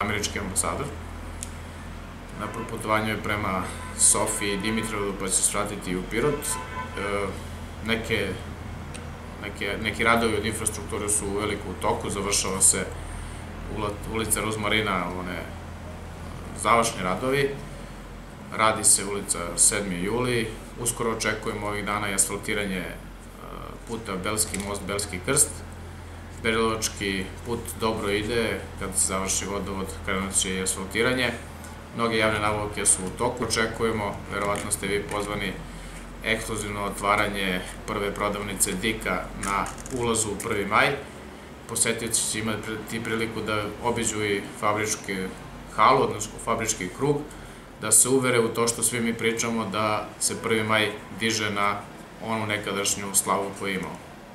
američki ambasador. Na proputovanju je prema Sofiji i Dimitrovgradu, pa će se svratiti u Pirot. Neki radovi od infrastrukture su uveliko u toku, završava se ulica Rozmarina, one završni radovi. Radi se ulica 7. juli, uskoro očekujemo ovih dana i asfaltiranje puta Belski most, Belski krst. Berilovački put dobro ide, kada se završi vodovod, krenut će i asfaltiranje. Mnoge javne nabavke su u toku, očekujemo, verovatno ste vi pozvani, ekskluzivno otvaranje prve prodavnice Dika na ulazu u 1. maj. Posetioci će imati priliku da obiđu i fabričku halu, odnosno fabrički krug, da se uvere u to što svi mi pričamo da se 1. maj diže na onu nekadašnju slavu koju imamo.